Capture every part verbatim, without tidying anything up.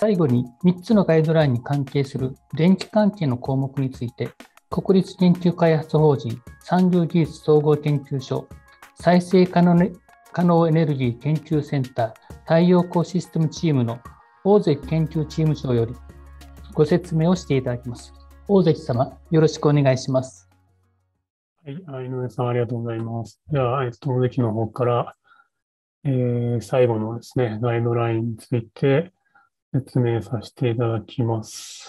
最後にみっつのガイドラインに関係する電気関係の項目について、国立研究開発法人産業技術総合研究所再生可能可能エネルギー研究センター太陽光システムチームの大関研究チーム長よりご説明をしていただきます。大関様、よろしくお願いします。 はい、井上さんありがとうございます。では、えっと、大関の方から、えー、最後のですね、ガイドラインについて説明させていただきます。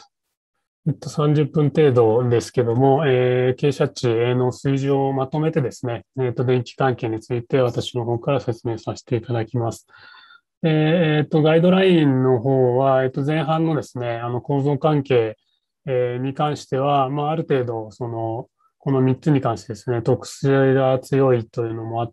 えっと、さんじゅっぷん程度ですけども、えー、傾斜値の数字をまとめてですね、えっと、電気関係について私の方から説明させていただきます。で、えっと、ガイドラインの方は、えっと、前半のですね、あの構造関係、えー、に関しては、まあ、ある程度、その、このみっつに関してですね、特性が強いというのもあって、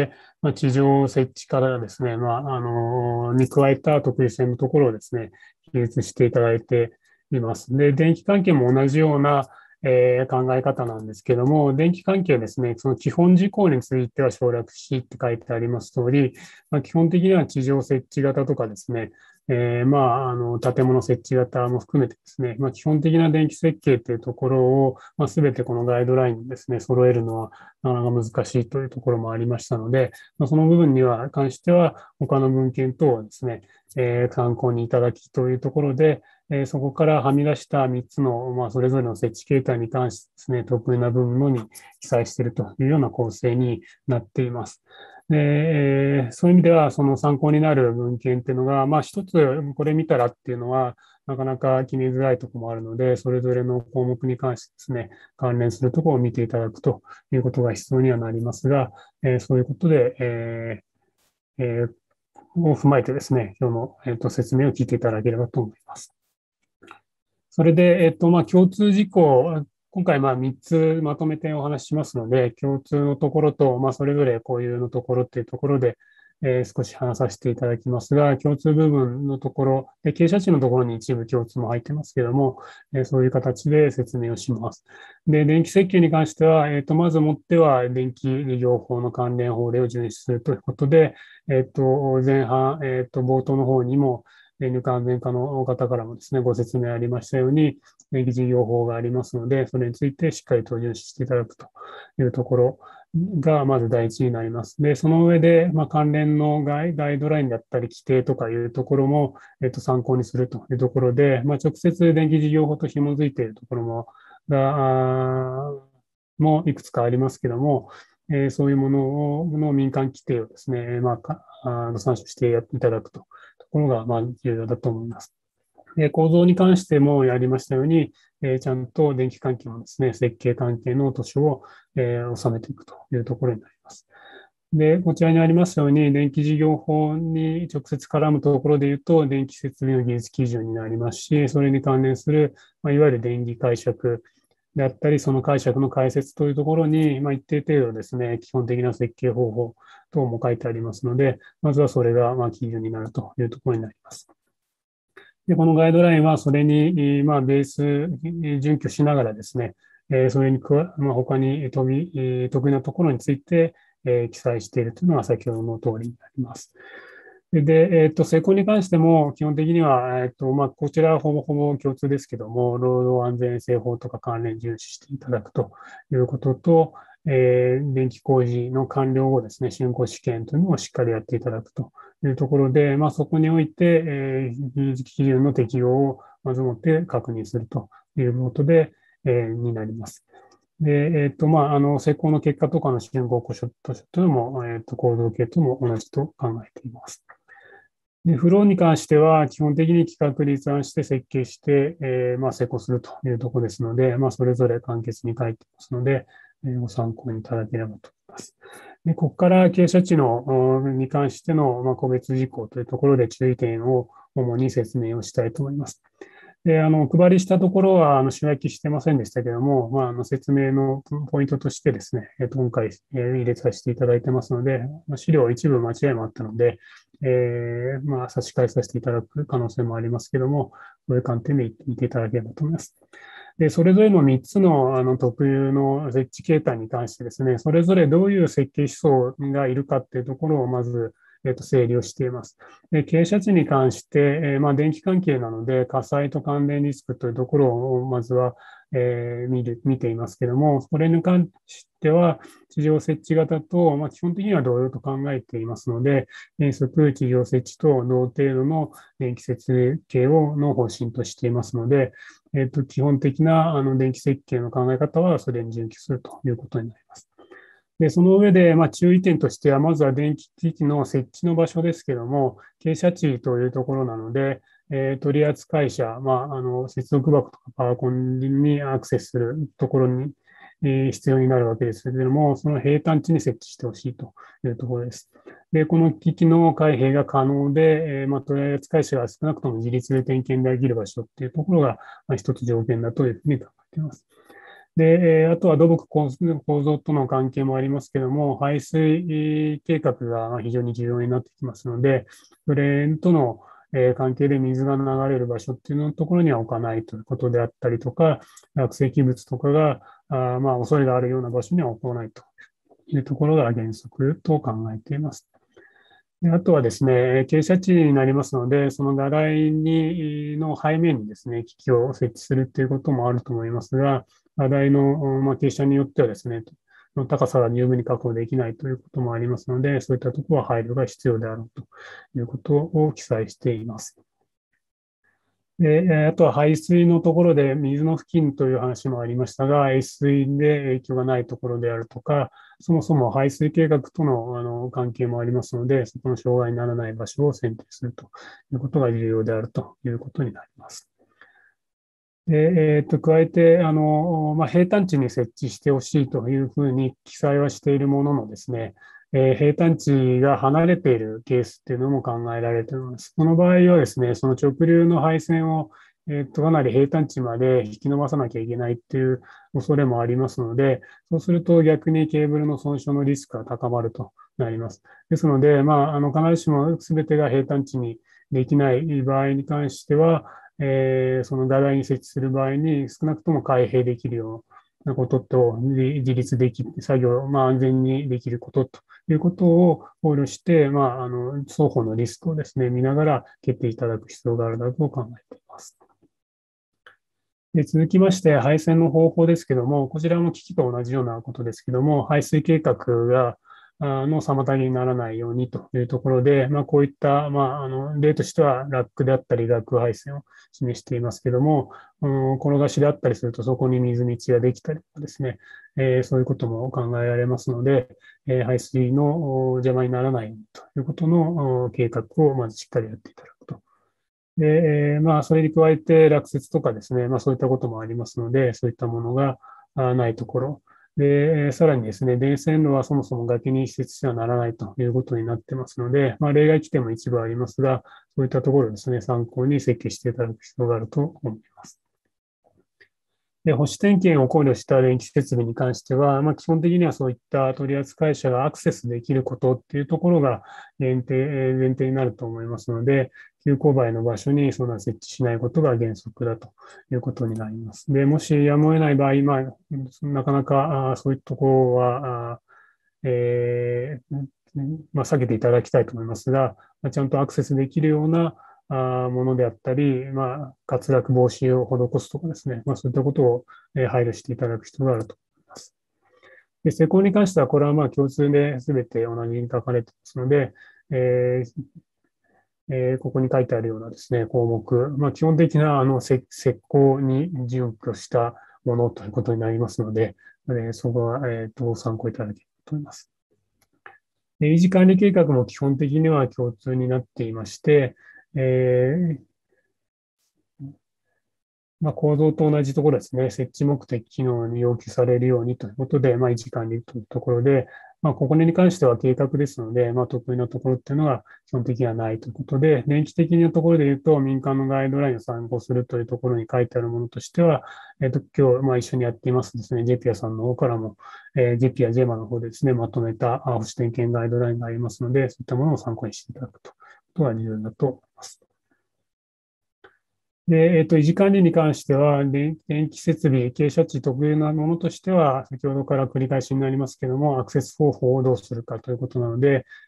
まあ、地上設置からですね、まあ、あの、に加えた特異性のところをですね、記述していただいています。で、電気関係も同じような、えー、考え方なんですけども、電気関係ですね、その基本事項については省略しって書いてあります通り、まあ、基本的には地上設置型とかですね、えー、まあ、あの、建物設置型も含めてですね、まあ、基本的な電気設計というところを、まあ、全てこのガイドラインにですね、揃えるのはなかなか難しいというところもありましたので、まあ、その部分には関しては、他の文献等をですね、えー、参考にいただきというところで、えー、そこからはみ出したみっつの、まあ、それぞれの設置形態に関してですね、得意な部分のに記載しているというような構成になっています。で、えー、そういう意味では、その参考になる文献っていうのが、まあ一つこれ見たらっていうのは、なかなか決めづらいところもあるので、それぞれの項目に関してですね、関連するところを見ていただくということが必要にはなりますが、えー、そういうことで、えーえー、を踏まえてですね、今日の、えー、と説明を聞いていただければと思います。それで、えっと、まあ、共通事項、今回、まあ、みっつまとめてお話ししますので、共通のところと、まあ、それぞれ固有のところっていうところで、えー、少し話させていただきますが、共通部分のところ、で傾斜値のところに一部共通も入ってますけども、えー、そういう形で説明をします。で、電気設計に関しては、えっと、まずもっては、電気事業法の関連法令を遵守するということで、えっと、前半、えっと、冒頭の方にも、電力安全課の方からもですね、ご説明ありましたように、電気事業法がありますので、それについてしっかりと遵守していただくというところがまず第一になります。で、その上で、まあ、関連のガイガイドラインだったり規定とかいうところも、えっと、参考にするというところで、まあ、直接電気事業法と紐づいているところも、がもいくつかありますけども、えー、そういうものをの民間規定をですね、まあ、あの参照してやっていただくと。ところがまあ重要だと思います。で、構造に関してもやりましたように、えー、ちゃんと電気関係のですね、設計関係の都市を、えー、収めていくというところになります。で、こちらにありますように、電気事業法に直接絡むところで言うと、電気設備の技術基準になりますし、それに関連する、まあ、いわゆる電気解釈であったり、その解釈の解説というところに、まあ、一定程度ですね、基本的な設計方法等も書いてありますので、まずはそれがまあ基準になるというところになります。で、このガイドラインはそれに、まあ、ベース、準拠しながらですね、それに加え、まあ、他に飛び、得意なところについて、えー、記載しているというのが先ほどの通りになります。で、えっと、施工に関しても、基本的には、えっと、まあ、こちらはほぼほぼ共通ですけども、労働安全衛生法とか関連重視していただくということと、えー、電気工事の完了後ですね、竣工試験というのをしっかりやっていただくというところで、まあ、そこにおいて、えー、技術基準の適用をまずもって確認するということで、えー、になります。で、えっと、まあ、あの、施工の結果とかの竣工書というのも、えっと、行動系とも同じと考えています。で、フローに関しては、基本的に企画立案して設計して、えー、まあ、施工するというところですので、まあ、それぞれ簡潔に書いていますので、えー、ご参考にいただければと思います。で、ここから傾斜値のに関しての、まあ、個別事項というところで注意点を主に説明をしたいと思います。で、あの、お配りしたところは、あの、仕分けしてませんでしたけども、まあ、あの、説明のポイントとしてですね、えっと、今回、えー、入れさせていただいてますので、まあ、資料一部間違いもあったので、えー、まあ、差し替えさせていただく可能性もありますけども、そういう観点で見ていただければと思います。で、それぞれのみっつのあの特有の設置形態に関してですね、それぞれどういう設計思想がいるかっていうところをまず、 えっと、整理をしています。で、傾斜地に関して、えーまあ、電気関係なので、火災と関連リスクというところをまずは、えー見る、見ていますけども、これに関しては、地上設置型と、まあ、基本的には同様と考えていますので、原則地上設置と同程度の電気設計をの方針としていますので、えっと、基本的なあの電気設計の考え方はそれに準拠するということになります。で、その上で、まあ、注意点としては、まずは電気機器の設置の場所ですけども、傾斜地というところなので、えー取扱者、まあ、あの接続箱とかパワコンにアクセスするところに、えー必要になるわけですけれども、その平坦地に設置してほしいというところです。で、この機器の開閉が可能で、えーまあ、取扱者が少なくとも自立で点検できる場所っていうところが、まあ、一つ条件だというふうに考えています。で、えーあとは土木構造との関係もありますけども、排水計画が非常に重要になってきますので、それとのえー関係で水が流れる場所っていうのところには置かないということであったりとか、落石物とかが、あまあ、恐れがあるような場所には置かないというところが原則と考えています。であとはですね、傾斜地になりますので、その土台にの背面にですね、機器を設置するということもあると思いますが、土台の、まあ、傾斜によってはですね、の高さが十分に確保できないということもありますので、そういったところは配慮が必要であるということを記載しています。で、あとは排水のところで水の付近という話もありましたが、越水で影響がないところであるとか、そもそも排水計画とのあの関係もありますので、そこの障害にならない場所を選定するということが重要であるということになります。で、えー、と加えてあの、まあ、平坦地に設置してほしいというふうに記載はしているもののですね、えー平坦地が離れているケースっていうのも考えられています。その場合はですね、その直流の配線を、えー、とかなり平坦地まで引き伸ばさなきゃいけないっていう恐れもありますので、そうすると逆にケーブルの損傷のリスクが高まるとなります。ですので、まあ、あの必ずしも全てが平坦地にできない場合に関しては、えー、その土台に設置する場合に少なくとも開閉できるようなことと、自立できる、作業をまあ安全にできることということを考慮して、まあ、あの双方のリスクをですね、見ながら決定いただく必要があるなと考えています。で続きまして、配線の方法ですけども、こちらも機器と同じようなことですけども、排水計画がの妨げにならないようにというところで、まあ、こういった、まあ、あの例としてはラックであったり、ラック配線を示していますけども、うん、転がしであったりすると、そこに水道ができたりとかですね、えー、そういうことも考えられますので、えー、排水の邪魔にならないようにということの計画をまずしっかりやっていただくと。で、えーまあ、それに加えて落雪とかですね、まあ、そういったこともありますので、そういったものがないところ。で、さらにですね、電線路はそもそも崖に施設してはならないということになってますので、まあ、例外規定も一部ありますが、そういったところですね、参考に設計していただく必要があると思います。で、保守点検を考慮した電気設備に関しては、まあ、基本的にはそういった取扱者がアクセスできることっていうところが前提、前提になると思いますので、急勾配の場所にそんな設置しないことが原則だということになります。で、もしやむを得ない場合、まあ、なかなかあそういったところは、あえーまあ、避けていただきたいと思いますが、ちゃんとアクセスできるようなものであったり、まあ、滑落防止を施すとかですね、まあ、そういったことを配慮していただく必要があると思います。で施工に関しては、これはまあ共通で全て同じに書かれていますので、えーえーここに書いてあるようなですね、項目、まあ、基本的なあの施工に準拠したものということになりますので、えーそこは、えー、と参考いただければと思います。で維持管理計画も基本的には共通になっていまして、えーまあ、構造と同じところですね、設置目的機能に要求されるようにということで、まあ、維持管理というところで、まあ、ここに関しては計画ですので、まあ、得意なところっていうのは基本的にはないということで、電気的なところで言うと、民間のガイドラインを参考するというところに書いてあるものとしては、えっと、今日、まあ、一緒にやっていますですね、ジェピア さんの方からも、えー、ジェピア、ジェマ の方でですね、まとめた保守点検ガイドラインがありますので、そういったものを参考にしていただくということが重要だと思います。で、えっと、維持管理に関しては、電気設備、傾斜地特有なものとしては、先ほどから繰り返しになりますけれども、アクセス方法をどうするかということなので、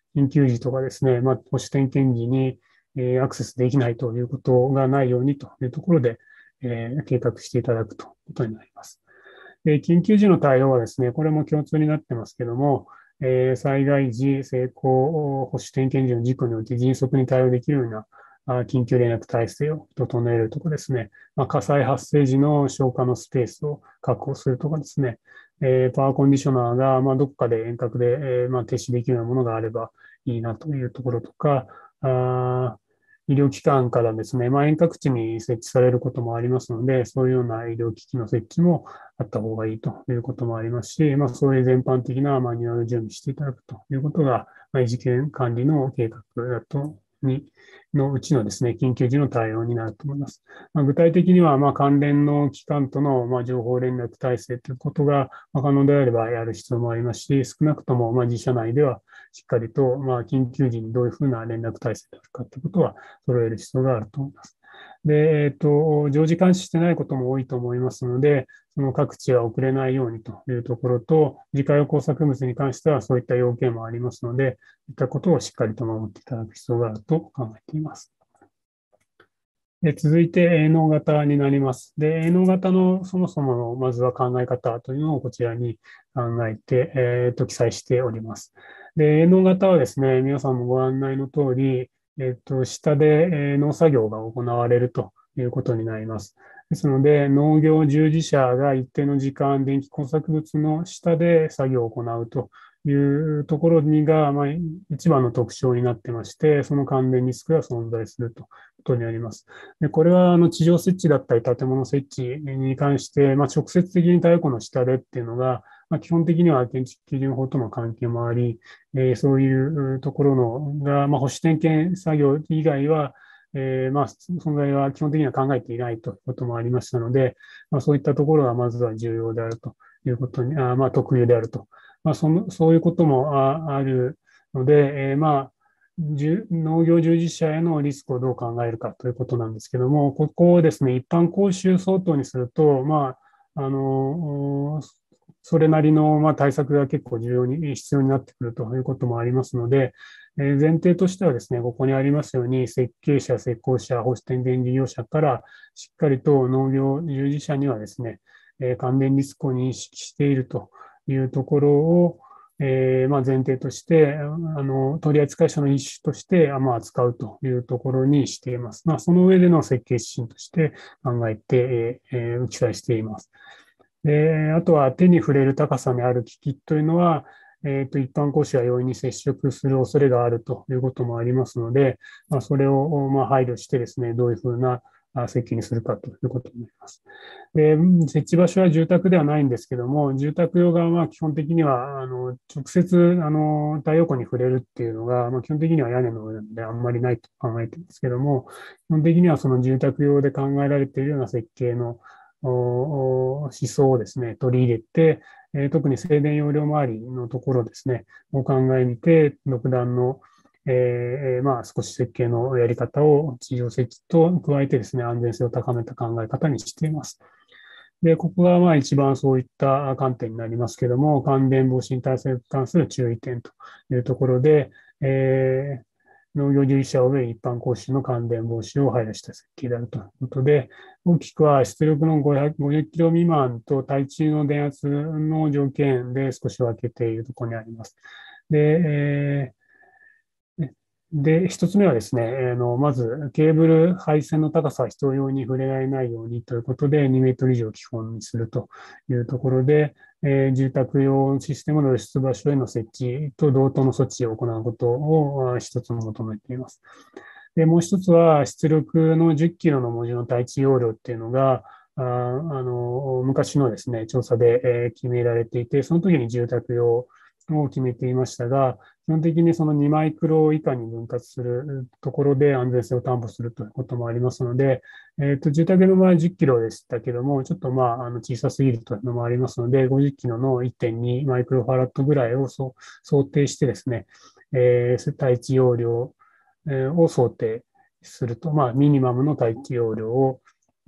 緊急時とかですね、まあ、保守点検時に、えーアクセスできないということがないようにというところで、えー計画していただくということになります。で、緊急時の対応はですね、これも共通になってますけども、えー災害時、成功、保守点検時の事故において迅速に対応できるようなあ緊急連絡体制を整えるとかですね、まあ、火災発生時の消火のスペースを確保するとかですね、えーパワーコンディショナーが、まあ、どこかで遠隔で、えーまあ、停止できるようなものがあればいいなというところとか、あ医療機関からですね、まあ、遠隔地に設置されることもありますので、そういうような医療機器の設置もあった方がいいということもありますし、まあ、そういう全般的なマニュアル準備していただくということが、まあ、事件管理の計画だとにのうちのですね、緊急時の対応になると思います。まあ、具体的には、まあ、関連の機関との、まあ、情報連絡体制ということが、まあ、可能であればやる必要もありますし、少なくとも、まあ、自社内ではしっかりと、まあ、緊急時にどういうふうな連絡体制であるかということは揃える必要があると思います。で、えっと、常時監視してないことも多いと思いますので、その各地が遅れないようにというところと、自家用工作物に関してはそういった要件もありますので、いったことをしっかりと守っていただく必要があると考えています。で続いて、営農型になります。で、営農型のそもそもの、まずは考え方というのをこちらに考えて、えー、と記載しております。で、営農型はですね、皆さんもご案内の通り、えっと、下で農作業が行われるということになります。ですので、農業従事者が一定の時間、電気工作物の下で作業を行うというところにが、まあ、一番の特徴になってまして、その関連リスクが存在するということになります。でこれはあの地上設置だったり建物設置に関して、まあ、直接的に太陽光の下でっていうのが、まあ、基本的には建築基準法との関係もあり、えー、そういうところのが、まあ、保守点検作業以外は、えー、まあ、存在は基本的には考えていないということもありましたので、まあ、そういったところがまずは重要であるということに、あまあ、特有であると。まあ、そのそういうこともああるので、えー、まあ、農業従事者へのリスクをどう考えるかということなんですけども、ここをですね、一般講習相当にすると、まあ、あの、それなりのまあ対策が結構重要に、必要になってくるということもありますので、え前提としてはですね、ここにありますように、設計者、施工者、保守点検事業者からしっかりと農業従事者にはですね、関連リスクを認識しているというところを、えーまあ、前提として、あの取扱者の一種として、まあ、扱うというところにしています。まあ、その上での設計指針として考えて、えー、記載しています。で、あとは手に触れる高さにある機器というのは、えーと、一般講師は容易に接触する恐れがあるということもありますので、まあ、それをまあ配慮してですね、どういうふうな設計にするかということになります。で、設置場所は住宅ではないんですけども、住宅用がまあ基本的にはあの直接あの太陽光に触れるっていうのが、まあ、基本的には屋根の上なのであんまりないと考えてるんですけども、基本的にはその住宅用で考えられているような設計の思想をですね、取り入れて、えー、特に静電容量周りのところですね、お考えみて、独断の、えー、まあ少し設計のやり方を地上設置と加えてですね、安全性を高めた考え方にしています。で、ここがまあ一番そういった観点になりますけども、感電防止に対に関する注意点というところで、えー、農業従事者及び一般講師の感電防止を配慮した設計であるということで、大きくは出力のごひゃくごじゅっキロ未満と対中の電圧の条件で少し分けているところにあります。で、えーで、一つ目はですね、あのまずケーブル配線の高さは人用に触れられないようにということで、にメートル以上基本にするというところで、えー、住宅用システムの露出場所への設置と同等の措置を行うことを一つ求めています。で、もう一つは出力のじゅっキロの文字の対地容量っていうのが、ああの昔のですね、調査で、えー、決められていて、その時に住宅用を決めていましたが、基本的にそのにマイクロ以下に分割するところで安全性を担保するということもありますので、えーと、住宅の場合じゅっキロでしたけども、ちょっとまあ、あの小さすぎるというのもありますので、ごじゅっキロの いってんに マイクロファラットぐらいを想定してですね、えー、対地容量を想定すると、まあ、ミニマムの待機容量を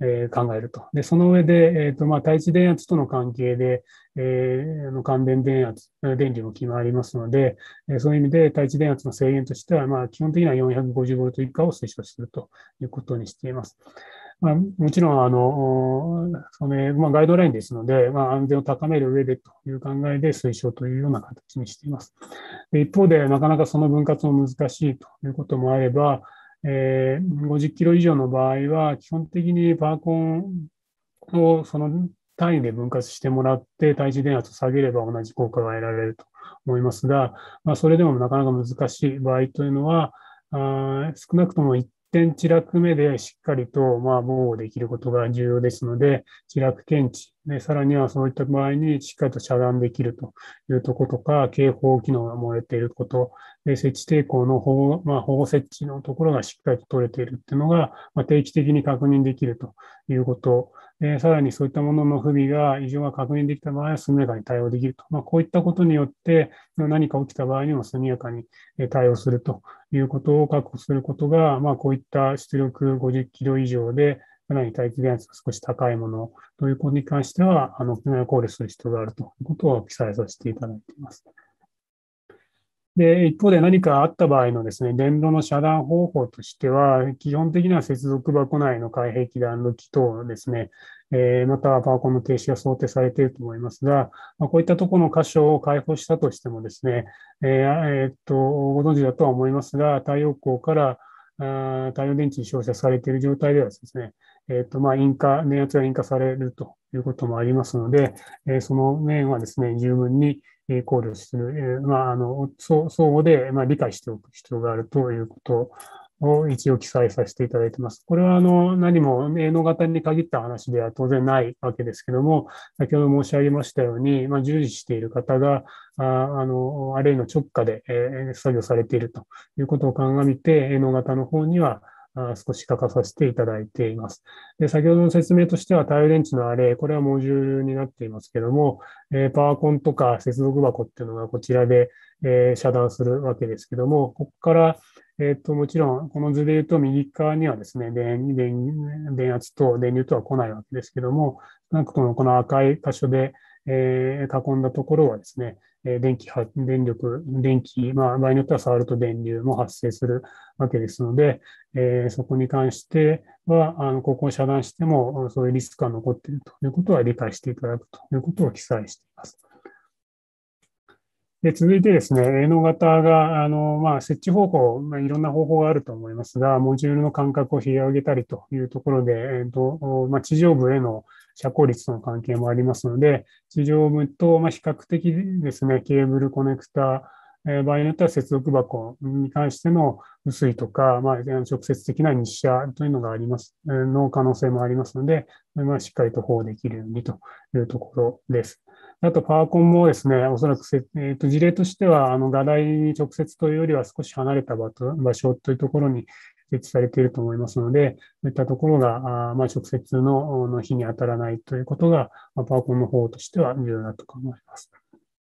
えー考えると。で、その上で、えっと、まあ、対地電圧との関係で、えーあの関連電圧、電流も決まりますので、えーそういう意味で対地電圧の制限としては、まあ、基本的にはよんひゃくごじゅうボルト以下を推奨するということにしています。まあ、もちろん、あの、その、まあ、ガイドラインですので、まあ、安全を高める上でという考えで推奨というような形にしています。で一方で、なかなかその分割も難しいということもあれば、えー、ごじゅっキロ以上の場合は、基本的にパーコンをその単位で分割してもらって、対地電圧を下げれば同じ効果が得られると思いますが、まあ、それでもなかなか難しい場合というのは、あ少なくともいってん地落目でしっかりとまあ防護できることが重要ですので、地落検知、でさらにはそういった場合にしっかりと遮断できるというところとか、警報機能が漏れていること、で設置抵抗の保護、まあ、保護設置のところがしっかりと取れているというのが、まあ、定期的に確認できるということ、でさらにそういったものの不備が、異常が確認できた場合は速やかに対応できると。まあ、こういったことによって、何か起きた場合にも速やかに対応するということを確保することが、まあ、こういった出力ごじゅっキロ以上で、かなり大気電圧が少し高いものということに関しては、あの考慮する必要があるということを記載させていただいています。で、一方で何かあった場合のですね、電路の遮断方法としては、基本的には接続箱内の開閉器断路器等ですね、えー、またはパワコンの停止が想定されていると思いますが、まあ、こういったところの箇所を開放したとしてもですね、えーえーっと、ご存知だとは思いますが、太陽光からあ太陽電池に照射されている状態ではですね、えーっと、まあ、引火、電圧が引火されるということもありますので、えーその面はですね、十分に考慮する、まあ、あの相互で、まあ、理解しておく必要があるということを一応記載させていただいています。これはあの何も営農型に限った話では当然ないわけですけども、先ほど申し上げましたように、まあ、従事している方が、ああのあるいは直下で、えー、作業されているということを鑑みて、営農型の方には少し書かさせていただいています。で、先ほどの説明としては、太陽電池のアレイ、これはモジュールになっていますけども、えー、パワーコンとか接続箱っていうのがこちらで、えー、遮断するわけですけども、ここから、えっと、もちろん、この図で言うと、右側にはですね、電、電、電圧と電流とは来ないわけですけども、少なくともこの赤い箇所で、えー、囲んだところはですね、電気、電力、電気、まあ、場合によっては触ると電流も発生するわけですので、えー、そこに関しては、あのここを遮断しても、そういうリスクが残っているということは理解していただくということを記載しています。で続いてですね、営農型が、あの、まあ、設置方法、まあ、いろんな方法があると思いますが、モジュールの間隔を広げたりというところで、えっと、まあ、地上部への遮光率の関係もありますので、地上部と、まあ、比較的ですね、ケーブルコネクタ、えー場合によっては接続箱に関しての薄いとか、まあ、直接的な日射というのがあります、の可能性もありますので、まあ、しっかりと保護できるようにというところです。あと、パワコンもですね、おそらくせ、えーと、事例としては、あの、画題に直接というよりは少し離れた場と場所というところに設置されていると思いますので、そういったところが、あまあ、直接のの日に当たらないということが、まあ、パワコンの方としては重要だと考えます。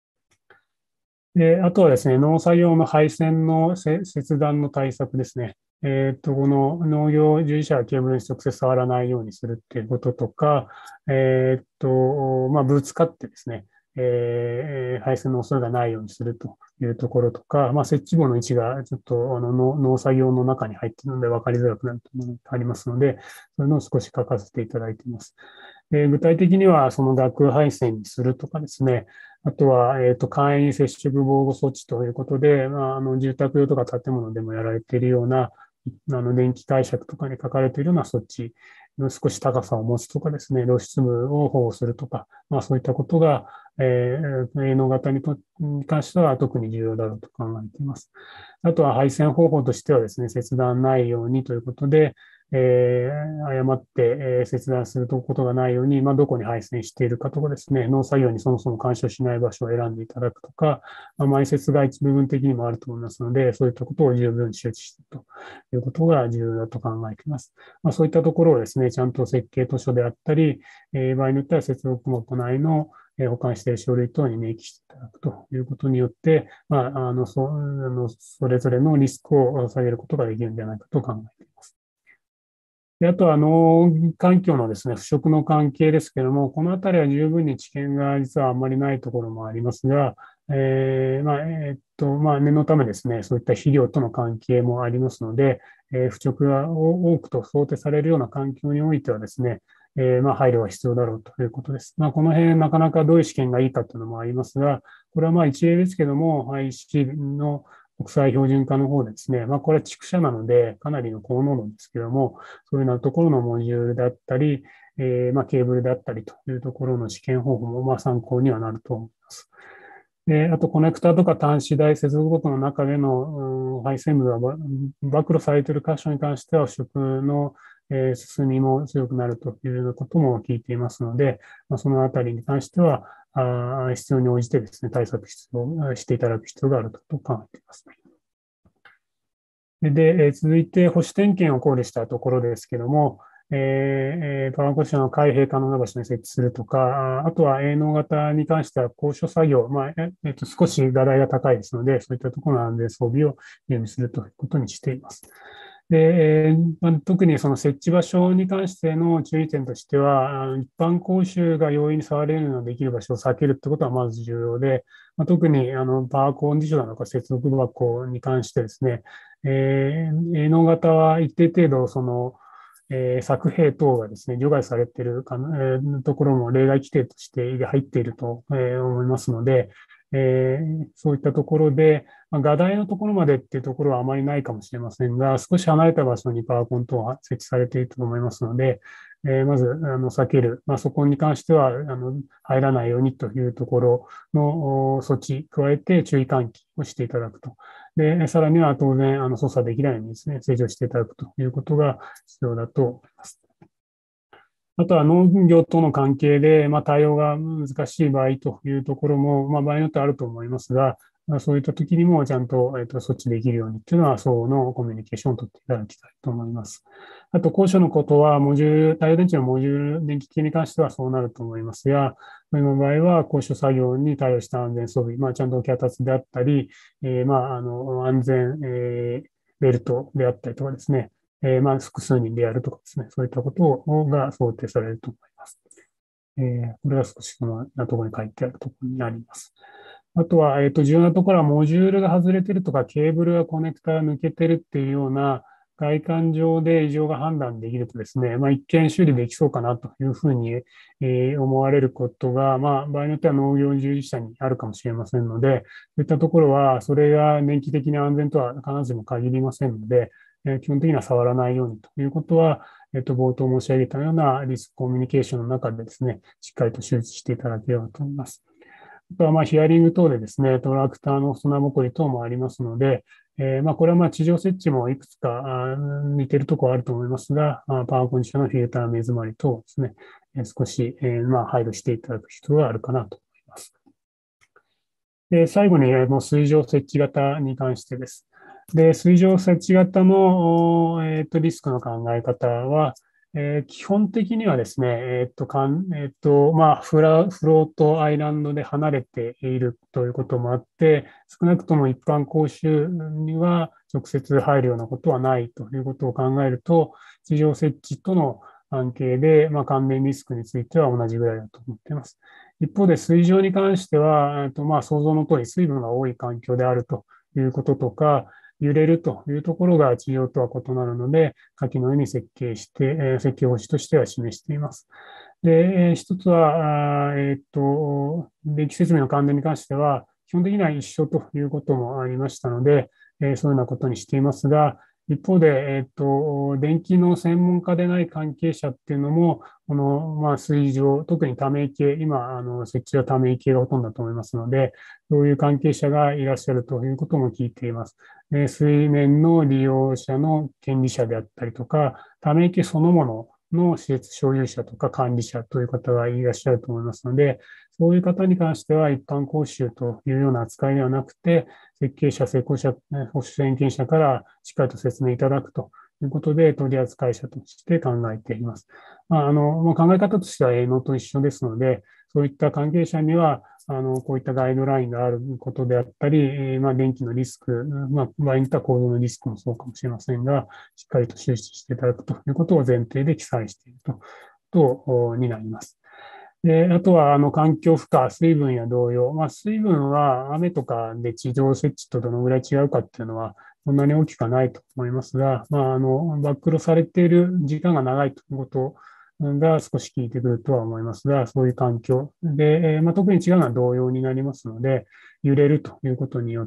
で、あとはですね、農作業の配線の切断の対策ですね。えっと、この農業従事者がケーブルに直接触らないようにするっていうこととか、えっと、まあ、ぶつかってですね、えー、配線の恐れがないようにするというところとか、まあ、設置棒の位置がちょっとあの農作業の中に入っているので分かりづらくなるというのがありますので、そういうのを少し書かせていただいています。で具体的には、その学配線にするとかですね、あとは、えっと、簡易接触防護措置ということで、まあ、あの住宅用とか建物でもやられているような、あの電気解釈とかに書かれているような措置の少し高さを持つとかですね、露出部を保護するとか、まあ、そういったことが、えー、営農型にとに関しては特に重要だろうと考えています。あとは配線方法としてはですね、切断ないようにということで、えー、誤って、えー、切断することがないように、まあ、どこに配線しているかとかですね、農作業にそもそも干渉しない場所を選んでいただくとか、まあ、埋設が一部分的にもあると思いますので、そういったことを十分周知しているということが重要だと考えています。まあ、そういったところをですね、ちゃんと設計図書であったり、えー、場合によっては接続網内の保管している書類等に明記していただくということによって、まあ、あのそあのそれぞれのリスクを下げることができるんじゃないかと考えています。 で、あとは農環境のですね、腐食の関係ですけども、このあたりは十分に知見が実はあんまりないところもありますが、えーまあ、えーっと、まあ、念のためですね、そういった肥料との関係もありますので、えー腐食が多くと想定されるような環境においてはですね、えーまあ、配慮が必要だろうということです。まあ、この辺、なかなかどういう試験がいいかというのもありますが、これはまあ一例ですけども、配式の国際標準化の方ですね、まあ、これは畜舎なので、かなりの高濃度ですけども、そういうようなところのモジュールだったり、えーまあ、ケーブルだったりというところの試験方法もまあ参考にはなると思います。で、あとコネクタとか端子台接続ボタンの中での、うん、配線部が暴露されている箇所に関しては、腐食の、えー進みも強くなるというようなことも聞いていますので、まあ、そのあたりに関しては、あ必要に応じてですね、対策必要していただく必要があると考えています。で、続いて保守点検を考慮したところですけども、えー、パワーコッションを開閉可能な場所に設置するとか、あとは営農型に関しては高所作業、まあえっと、少し画題が高いですので、そういったところの安全装備を準備するということにしています。で、まあ、特にその設置場所に関しての注意点としては、一般講習が容易に触れるようなできる場所を避けるということはまず重要で、まあ、特にあのパワーコンディショナーとか接続箱に関してですね、えー、営農型は一定程度、その、えー、作兵等がですね、除外されているかの、えー、ところも例外規定として入っていると、えー、思いますので、えー、そういったところで、まあ、画題のところまでっていうところはあまりないかもしれませんが、少し離れた場所にパワーコン等が設置されていると思いますので、えー、まずあの避ける、まあ、そこに関してはあの入らないようにというところの措置、加えて注意喚起をしていただくと。で、さらには当然、あの操作できないようにですね、正常していただくということが必要だと思います。あとは農業との関係で、まあ、対応が難しい場合というところも、まあ、場合によってあると思いますが、まあ、そういった時にもちゃんと、えっと、措置できるようにというのは、相応のコミュニケーションを取っていただきたいと思います。あと、高所のことは、モジュール、太陽電池のモジュール電気系に関してはそうなると思いますが、その場合は、高所作業に対応した安全装備、まあ、ちゃんと脚立であったり、えー、まあ、あの、安全、えー、ベルトであったりとかですね、えー、まあ、複数人でやるとかですね、そういったことが想定されると思います。えー、これが少しこのなところに書いてあるところになります。あとは、えっと、重要なところは、モジュールが外れてるとか、ケーブルがコネクタが抜けてるっていうような、外観上で異常が判断できるとですね、まあ、一見修理できそうかなというふうに、えー、思われることが、まあ、場合によっては農業従事者にあるかもしれませんので、そういったところは、それが年期的に安全とは必ずしも限りませんので、えー、基本的には触らないようにということは、えっと、冒頭申し上げたようなリスクコミュニケーションの中でですね、しっかりと周知していただければと思います。あとは、まあ、ヒアリング等でですね、トラクターの砂ぼこり等もありますので、えー、まあ、これはまあ地上設置もいくつか似ているところあると思いますが、パワーコンディションのフィルター、目詰まり等ですね、少し、えー、まあ配慮していただく必要があるかなと思います。で、最後に、もう水上設置型に関してです。で、水上設置型の、えーと、リスクの考え方は、えー、基本的にはですね、えっ、ー、と、かんえーとまあフラ、フロートアイランドで離れているということもあって、少なくとも一般講習には直接入るようなことはないということを考えると、地上設置との関係で、まあ、関連リスクについては同じぐらいだと思っています。一方で水上に関しては、えっとまあ、想像の通り水分が多い環境であるということとか、揺れるというところが地上とは異なるので、下記のように設計して、えー、設計方針としては示しています。で、一つは、えっと、電気設備の関連に関しては、基本的には一緒ということもありましたので、えー、そういうようなことにしていますが、一方で、えっと、電気の専門家でない関係者っていうのも、この、まあ、水上、特にため池、今、あの、設置はため池がほとんどだと思いますので、そういう関係者がいらっしゃるということも聞いています。で、水面の利用者の権利者であったりとか、ため池そのものの施設所有者とか管理者という方がいらっしゃると思いますので、そういう方に関しては一般講習というような扱いではなくて、設計者、施工者、保守点検者からしっかりと説明いただくということで、取扱者として考えています。まあ、あの、考え方としては営農と一緒ですので、そういった関係者には、 あの、こういったガイドラインがあることであったり、えーまあ、電気のリスク、まあ、場合によっては構造のリスクもそうかもしれませんが、しっかりと周知していただくということを前提で記載していると、とになります。で、あとは、あの、環境負荷、水分や同様。まあ、水分は雨とかで地上設置とどのぐらい違うかっていうのは、そんなに大きくはないと思いますが、まあ、あの、暴露されている時間が長いということが少し効いてくるとは思いますが、そういう環境で、えーまあ、特に違うのは同様になりますので、揺れるということによって、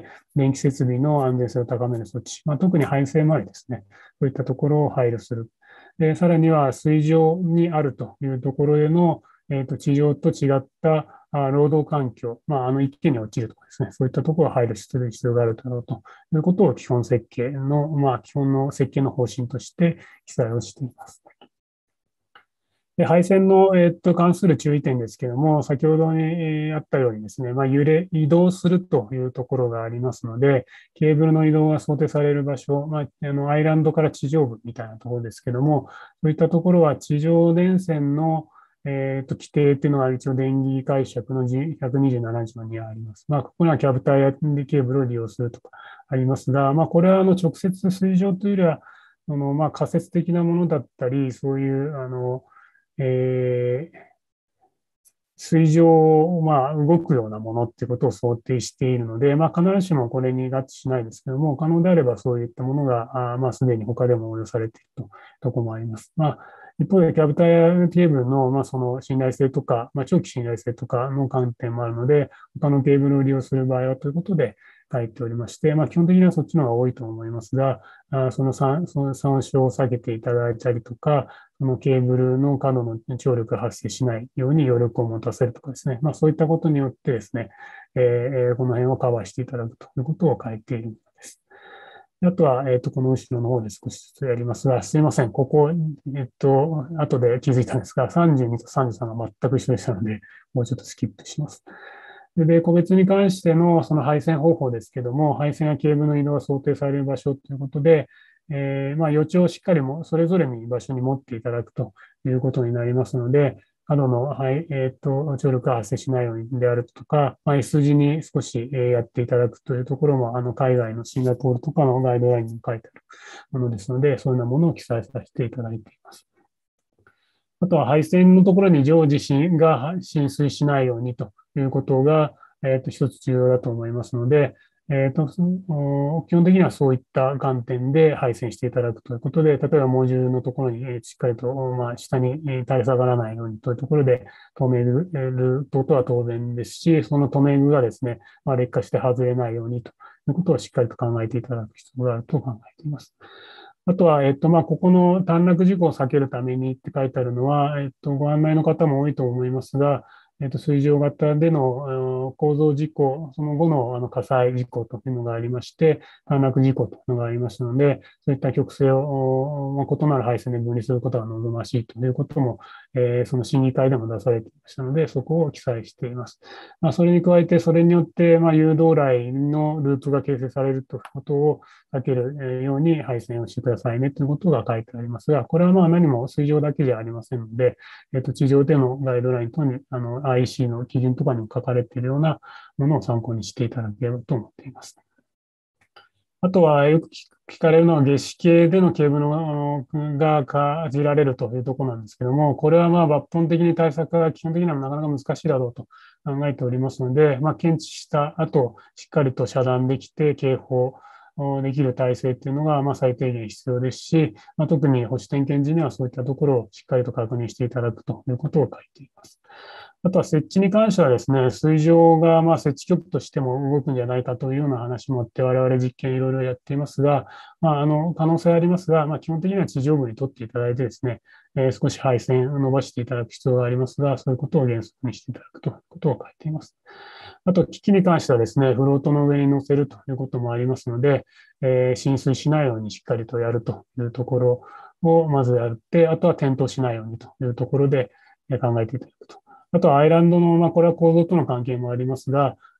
電気設備の安全性を高める措置、まあ、特に排水周りですね、そういったところを配慮する。で、さらには水上にあるというところでの、えーと、地上と違ったあ労働環境、まあ、あの池に落ちるとかですね、そういったところを配慮する必要があるだろうということを基本設計の、まあ、基本の設計の方針として記載をしています。で、配線の、えーと、関する注意点ですけれども、先ほどに、えーあったようにですね、まあ、揺れ、移動するというところがありますので、ケーブルの移動が想定される場所、まあ、あのアイランドから地上部みたいなところですけれども、そういったところは地上電線のえっと、規定っていうのが一応電気解釈のひゃくにじゅうなな条にはあります。まあ、ここにはキャブタイやケーブルを利用するとかありますが、まあ、これはあの直接水上というよりは、そのまあ仮説的なものだったり、そういう、あの、えー水上、まあ、動くようなものっていうことを想定しているので、まあ、必ずしもこれに合致しないですけども、可能であればそういったものが、あまあ、すでに他でも応用されているとところもあります。まあ、一方で、キャブタイヤケーブルの、まあ、その信頼性とか、まあ、長期信頼性とかの観点もあるので、他のケーブルを利用する場合はということで書いておりまして、まあ、基本的にはそっちの方が多いと思いますが、あその参その参照を避けていただいたりとか、そのケーブルの角の張力が発生しないように余力を持たせるとかですね、まあ、そういったことによってですね、えー、この辺をカバーしていただくということを書いているのです。あとは、えっと、この後ろの方で少しずつやりますが、すいません。ここ、えっと、後で気づいたんですが、さんじゅうにとさんじゅうさんが全く一緒でしたので、もうちょっとスキップします。で、個別に関してのその配線方法ですけども、配線やケーブルの移動が想定される場所ということで、えー、まあ予知をしっかりもそれぞれに場所に持っていただくということになりますので、角の、はい、えっと、張力が発生しないようにであるとか、まあ、S 字に少しやっていただくというところも、あの、海外のシンガポールとかのガイドラインに書いてあるものですので、そういうようなものを記載させていただいています。あとは配線のところに常時が浸水しないようにということが、えっと、一つ重要だと思いますので、えっと、基本的にはそういった観点で配線していただくということで、例えばモジュールのところにしっかりと、まあ、下に垂れ下がらないようにというところで留めることは当然ですし、その留め具がですね、まあ、劣化して外れないようにということをしっかりと考えていただく必要があると考えています。あとは、えっと、まあ、ここの短絡事故を避けるためにって書いてあるのは、えっと、ご案内の方も多いと思いますが、えっと、水上型での構造事故、その後のあの火災事故というのがありまして、短絡事故というのがありますので、そういった曲線を、まあ、異なる配線で分離することが望ましいということも、えー、その審議会でも出されていましたので、そこを記載しています。まあ、それに加えて、それによって、まあ、誘導来のループが形成されるということを避けるように配線をしてくださいねということが書いてありますが、これはまあ何も水上だけじゃありませんので、えっと、地上でのガイドライン等に、あの、アイシー の基準とかにも書かれているようなものを参考にしていただければと思っています。あとはよく聞かれるのは、月子系でのケーブルがかじられるというところなんですけども、これはまあ抜本的に対策が基本的にはなかなか難しいだろうと考えておりますので、まあ、検知した後、しっかりと遮断できて警報できる体制っていうのがまあ最低限必要ですし、まあ、特に保守点検時にはそういったところをしっかりと確認していただくということを書いています。あとは設置に関してはですね、水上がまあ設置局としても動くんじゃないかというような話もあって、我々実験いろいろやっていますが、まあ、あの可能性ありますが、まあ、基本的には地上部に取っていただいてですね、えー、少し配線を伸ばしていただく必要がありますが、そういうことを原則にしていただくということを書いています。あと、機器に関してはですね、フロートの上に乗せるということもありますので、えー、浸水しないようにしっかりとやるというところをまずやって、あとは転倒しないようにというところで考えていただくと。あとはアイランドの、まあ、これは構造との関係もありますが、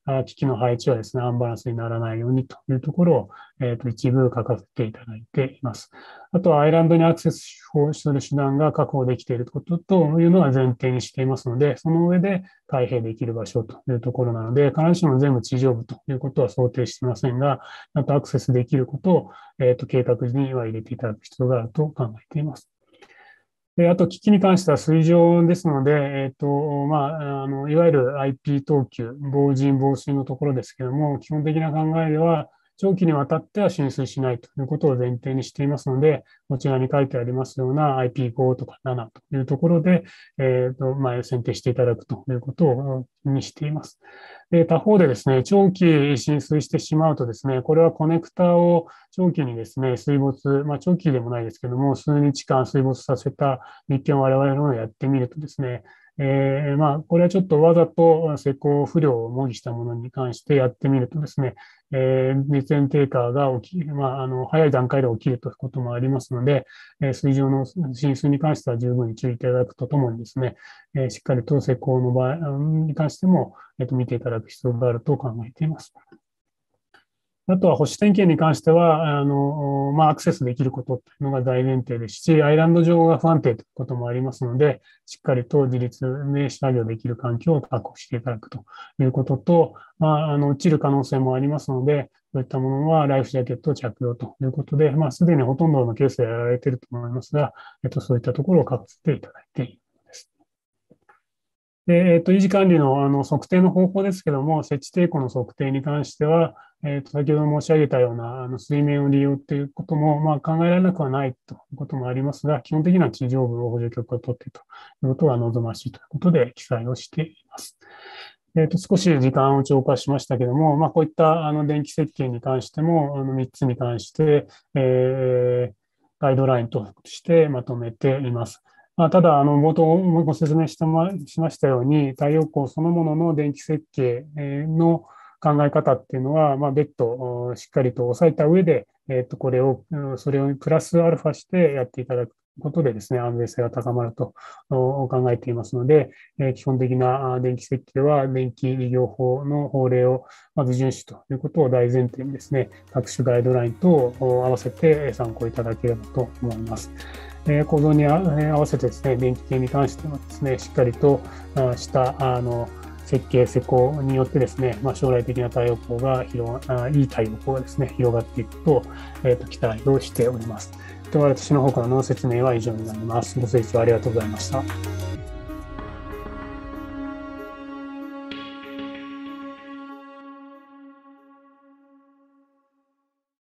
あ機器の配置はですね、アンバランスにならないようにというところを、えっと、一部書かせていただいています。あとは、アイランドにアクセスする手段が確保できていることというのは前提にしていますので、その上で開閉できる場所というところなので、必ずしも全部地上部ということは想定していませんが、あとアクセスできることを、えっと、計画時には入れていただく必要があると考えています。で、あと、機器に関しては水上ですので、えっと、まあ、あの、いわゆる アイピー 等級、防塵防水のところですけども、基本的な考えでは、長期にわたっては浸水しないということを前提にしていますので、こちらに書いてありますような アイピーご とかななというところで、えっと、まあ、選定していただくということをにしています。で、他方でですね、長期浸水してしまうとですね、これはコネクターを長期にですね、水没、まあ、長期でもないですけども、数日間水没させた実験を我々のやってみるとですね、えー、まあ、これはちょっとわざと施工不良を模擬したものに関してやってみるとですね、えー、熱源低下が起き、まあ、あの、早い段階で起きるということもありますので、えー、水上の浸水に関しては十分に注意いただくとともにですね、えー、しっかりと施工の場合に関しても、えー、と見ていただく必要があると考えています。あとは保守点検に関しては、あの、まあ、アクセスできることというのが大前提ですし、アイランド上が不安定ということもありますので、しっかりと自立で作業できる環境を確保していただくということと、まあ、あの、落ちる可能性もありますので、そういったものはライフジャケットを着用ということで、まあ、すでにほとんどのケースでやられていると思いますが、えっと、そういったところを書かせていただいている。で、えっと、維持管理のあの測定の方法ですけども、設置抵抗の測定に関しては、えっと、先ほど申し上げたようなあの水面を利用ということも、まあ、考えられなくはないということもありますが、基本的には地上部を補助局を取っているということが望ましいということで記載をしています。えっと、少し時間を超過しましたけども、まあ、こういったあの電気設計に関しても、あのみっつに関して、えー、ガイドラインとしてまとめています。まあ、ただ、あの、冒頭ご説明してましましたように、太陽光そのものの電気設計の考え方っていうのは、まあ、別途しっかりと押さえた上で、えっと、これを、それをプラスアルファしてやっていただくことでですね、安全性が高まると考えていますので、基本的な電気設計は電気利用法の法令をまず遵守ということを大前提にですね、各種ガイドライン等を合わせて参考いただければと思います。構造に合わせてですね、電気系に関してはですね、しっかりとしたあの設計、施工によってですね、まあ、将来的な太陽光が広が、いい太陽光がですね、広がっていくと、えーと、期待をしております。では、私の方からの説明は以上になります。ご清聴ありがとうございました。